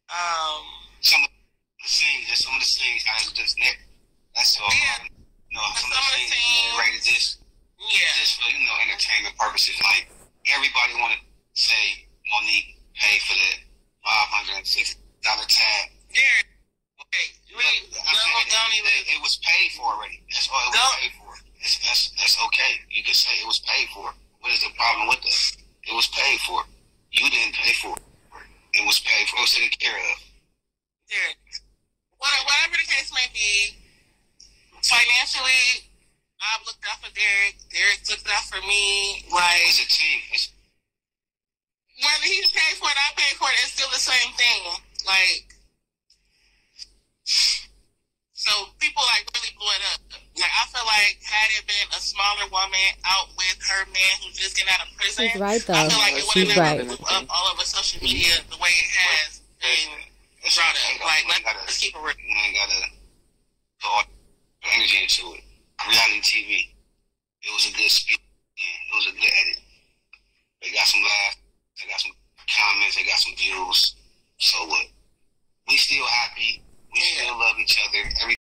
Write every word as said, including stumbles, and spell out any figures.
Um, some of the scenes, just some of the scenes, I was just neck. That's all. yeah, You know, some, some of the scenes, scenes, right? Just, yeah, just for, you know, entertainment purposes. Like, everybody want to say Monique paid for that five hundred sixty dollars tab. yeah. Okay, really, I'm saying, don't it, even. it, it was paid for already. That's all it was Don't. paid for. It's, that's, that's okay. You can say it was paid for. What is the problem with that? It was paid for. You didn't pay for it. It was paid for. It was taken care of. Yeah. Whatever the case may be, financially, I've looked out for Derek. Derek looked out for me. Like, it's a team. It's, whether he paid for it, I paid for it, it's still the same thing. Like, so people like really blew it up. Like, I feel like had it been a smaller woman out with her man who's just getting out of prison, she's right though. I feel like it would She's have right. never blew up all over social media the way it has been brought up. Like, let's keep it real. You ain't gotta put all the energy into it. Reality T V. It was a good speech. Yeah, it was a good edit. They got some laughs. They got some comments. They got some views. So what? We still happy. We still love each other. Every